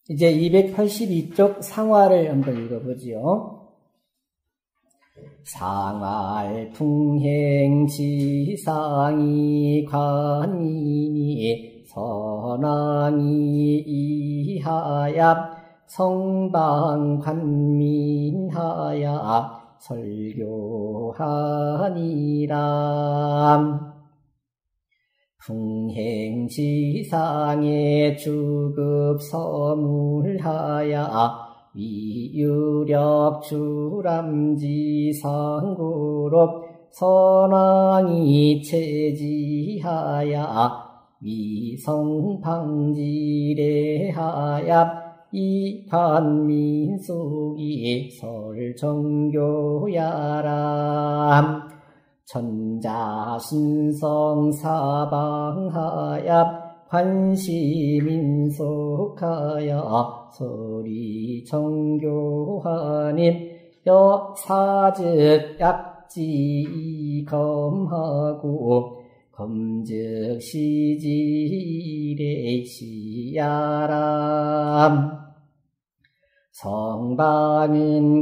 이제 282쪽 상화를 한번 읽어보지요. 상활 풍행지상이 관이니 선왕이 이하야 성방관민하야 설교하니라. 풍행지상에 주급서물하야 위유력 주람지상구롭 선왕이 체지하야 위성방지례하야 이관민속이 설정교야람. 천자신성사방하야 관시민속하야 서리정교하님 여사즉 약지검하고 검즉시지례시야람. 성방은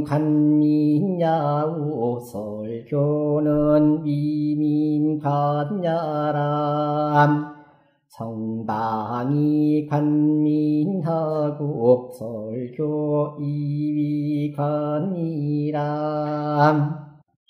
관민야우 설교는 위민관야람. 성방이 관민하고 설교 이위관이람.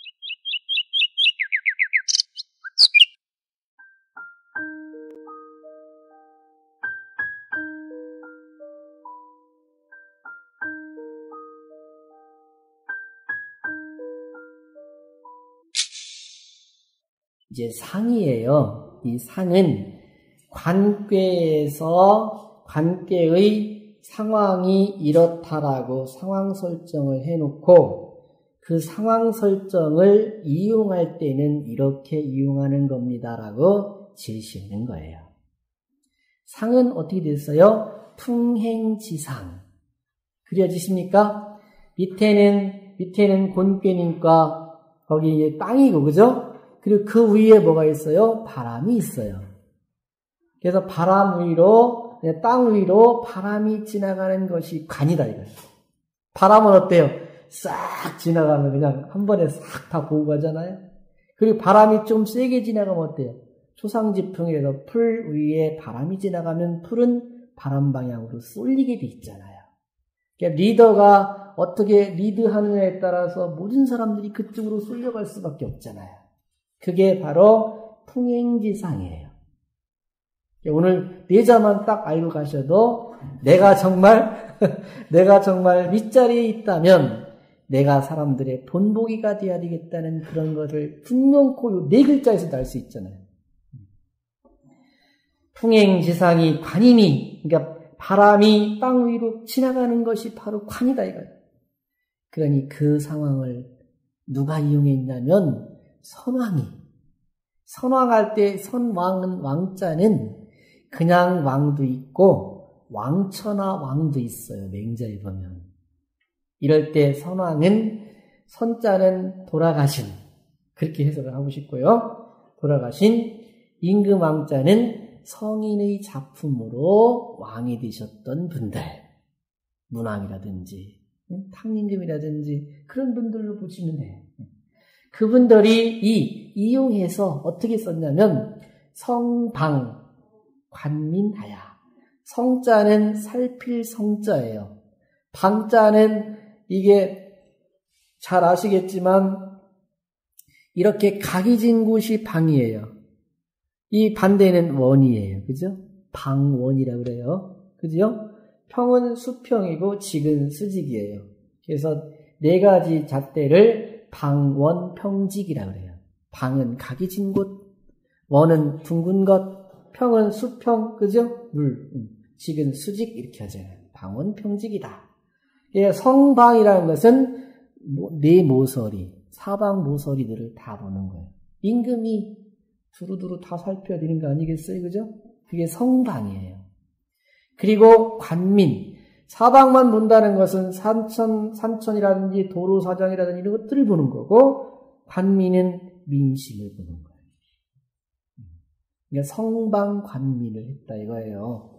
이제 상이에요. 이 상은 관계에서 관계의 상황이 이렇다라고 상황 설정을 해놓고 그 상황 설정을 이용할 때는 이렇게 이용하는 겁니다라고 제시하는 거예요. 상은 어떻게 됐어요? 풍행지상. 그려지십니까? 밑에는 곤괴니까 거기 이제 땅이고, 그죠? 그리고 그 위에 뭐가 있어요? 바람이 있어요. 그래서 바람 위로, 땅 위로 바람이 지나가는 것이 관이다, 이거예요. 바람은 어때요? 싹 지나가면 그냥 한 번에 싹 다 보고 가잖아요. 그리고 바람이 좀 세게 지나가면 어때요? 초상지풍에서 풀 위에 바람이 지나가면 풀은 바람 방향으로 쏠리게 돼 있잖아요. 그러니까 리더가 어떻게 리드하느냐에 따라서 모든 사람들이 그쪽으로 쏠려갈 수밖에 없잖아요. 그게 바로 풍행지상이에요. 오늘 내자만 딱 알고 가셔도 내가 정말 윗자리에 있다면 내가 사람들의 본보기가 되어야 되겠다는 그런 것을 분명코 네 글자에서도 알 수 있잖아요. 풍행지상이 관이니, 그러니까 바람이 땅 위로 지나가는 것이 바로 관이다 이거예요. 그러니 그 상황을 누가 이용했냐면 선왕이. 선왕할 때 선왕은 왕자는 그냥 왕도 있고 왕처나 왕도 있어요. 맹자에 보면. 이럴 때 선왕은 선자는 돌아가신, 그렇게 해석을 하고 싶고요. 돌아가신 임금 왕자는 성인의 작품으로 왕이 되셨던 분들, 문왕이라든지 탕임금이라든지 그런 분들로 보시면 돼요. 그분들이 이용해서 어떻게 썼냐면 성방 관민하야. 성자는 살필 성자예요. 방자는 이게 잘 아시겠지만 이렇게 각이 진 곳이 방이에요. 이 반대는 원이에요. 그죠? 방원이라고 그래요. 그죠? 평은 수평이고 직은 수직이에요. 그래서 네 가지 잣대를 방원평직이라고 그래요. 방은 각이 진 곳, 원은 둥근 것, 평은 수평, 그죠? 물, 직은 수직 이렇게 하잖아요. 방원평직이다. 성방이라는 것은 네 모서리, 사방 모서리들을 다 보는 거예요. 임금이 두루두루 다 살펴야 되는 거 아니겠어요? 그죠? 그게 성방이에요. 그리고 관민, 사방만 본다는 것은 산천이라든지 도로사정이라든지 이런 것들을 보는 거고, 관민은 민심을 보는 거예요. 그러니까 성방관민을 했다 이거예요.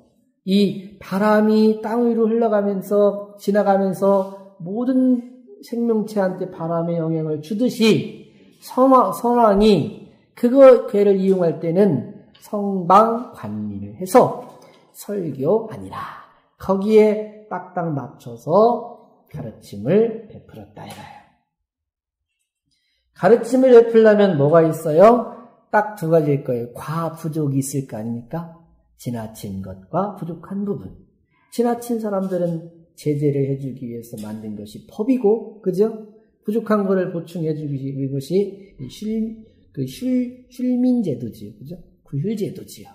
이 바람이 땅 위로 흘러가면서 지나가면서 모든 생명체한테 바람의 영향을 주듯이 선왕이 걔를 이용할 때는 성방관리를 해서 설교하니라. 거기에 딱딱 맞춰서 가르침을 베풀었다 이거예요. 가르침을 베풀려면 뭐가 있어요? 딱 두 가지일 거예요. 과부족이 있을 거 아닙니까? 지나친 것과 부족한 부분. 지나친 사람들은 제재를 해주기 위해서 만든 것이 법이고, 그죠? 부족한 것을 보충해주기 위한 것이 쉴민제도지요, 그죠? 구휼제도지요.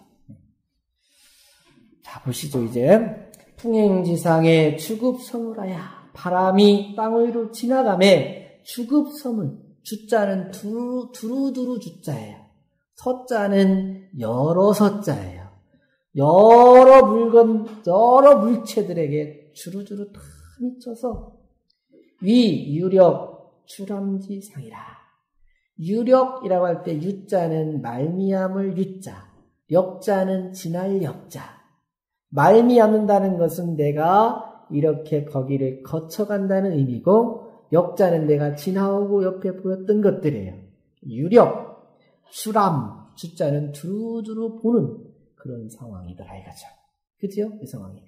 자, 보시죠, 이제. 풍행지상에 주급서물하야. 바람이 땅 위로 지나가매 주급서물. 주자는 두루두루 주자예요. 서자는 여러 서자예요. 여러 물체들에게 주루주루 다 미쳐서 유력 주람지상이라. 유력이라고 할 때 유자는 말미암을 유자, 역자는 지날 역자. 말미암는다는 것은 내가 이렇게 거기를 거쳐간다는 의미고, 역자는 내가 지나오고 옆에 보였던 것들이에요. 유력, 수람, 주자는 두루두루 보는 그런 상황이더라 이거죠. 그죠? 이 상황이.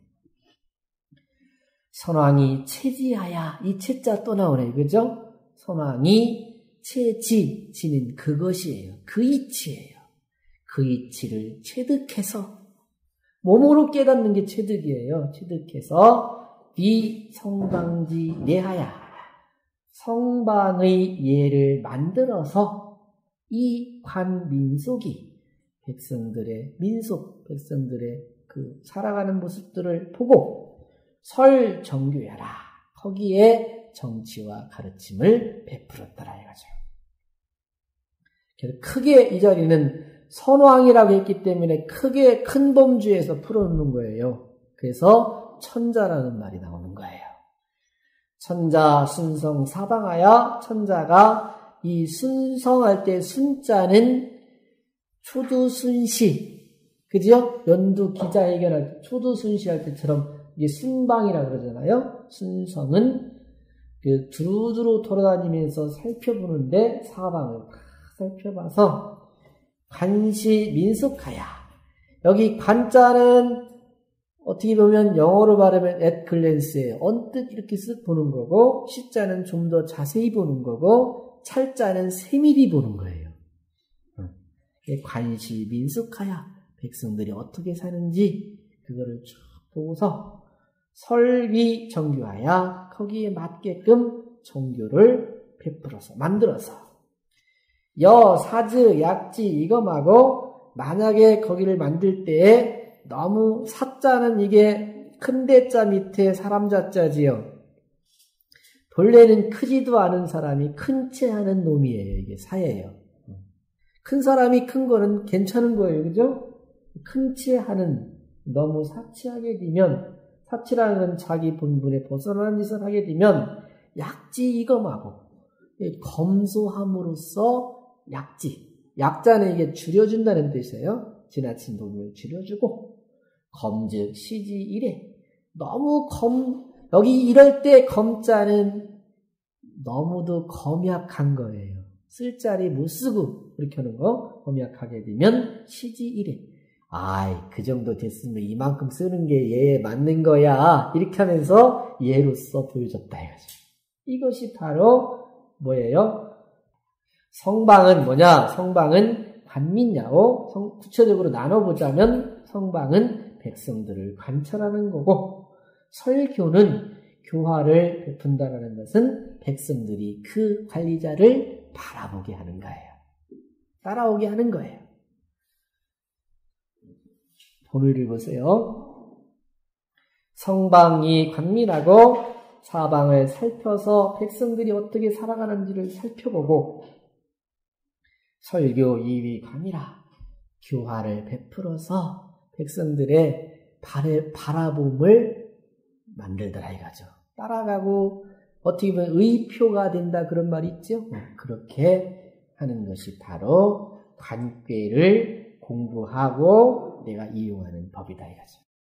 선왕이 체지하야. 이 체자 또 나오네. 그죠? 선왕이 체지는 그것이에요. 그 이치예요. 그 이치를 체득해서 몸으로 깨닫는 게 체득이에요. 체득해서 이 성방지 내하야. 성방의 예를 만들어서 이 관민속이 백성들의 그 살아가는 모습들을 보고 설정교야라. 거기에 정치와 가르침을 베풀었더라 이거죠. 그래서 크게 이 자리는 선왕이라고 했기 때문에 크게 큰 범주에서 풀어놓는 거예요. 그래서 천자라는 말이 나오는 거예요. 천자 순성 사방하야. 천자가 이 순성할 때 순자는 초두순시, 그죠? 연두 기자회견할 때 초두순시 할 때처럼 이게 순방이라고 그러잖아요. 순성은 그 두루두루 돌아다니면서 살펴보는데 사방을 살펴봐서 관시 민속하야. 여기 관자는 어떻게 보면 영어로 말하면 at glance예요. 언뜻 이렇게 쓱 보는 거고, 시자는 좀 더 자세히 보는 거고, 찰자는 세밀히 보는 거예요. 관시 민속하야. 백성들이 어떻게 사는지 그거를 쭉 보고서 설위 정교하야. 거기에 맞게끔 정교를 베풀어서 만들어서 사즈 약지 이것하고 만약에 거기를 만들 때에 너무 사자는 이게 큰 대자 밑에 사람 자자지요. 본래는 크지도 않은 사람이 큰 채 하는 놈이에요. 이게 사예요. 큰 사람이 큰 거는 괜찮은 거예요. 그죠? 큰 채 하는, 너무 사치하게 되면, 사치라는 건 자기 본분에 벗어나는 짓을 하게 되면 약지 이검하고 검소함으로써 약지. 약자는 이게 줄여준다는 뜻이에요. 지나친 부분을 줄여주고 검즉 시지 이래. 너무 여기 이럴 때 검자는 너무도 검약한 거예요. 쓸 자리 못 쓰고 그렇게 하는 거 검약하게 되면 시지 이래. 그 정도 됐으면 이만큼 쓰는 게 예에 맞는 거야. 이렇게 하면서 예로서 보여줬다 이거죠. 이것이 바로 뭐예요? 성방은 뭐냐? 성방은 관민야오. 구체적으로 나눠보자면 성방은 백성들을 관찰하는 거고, 설교는 교화를 베푼다는 것은 백성들이 그 관리자를 바라보게 하는 거예요. 따라오게 하는 거예요. 본의를 보세요. 성방이 관민하고 사방을 살펴서 백성들이 어떻게 살아가는지를 살펴보고, 설교 이위 관이라 교화를 베풀어서 백성들의 바라봄을 만들더라 이거죠. 따라가고 어떻게 보면 의표가 된다 그런 말이 있죠. 그렇게 하는 것이 바로 관계를 공부하고 내가 이용하는 법이다 이거죠.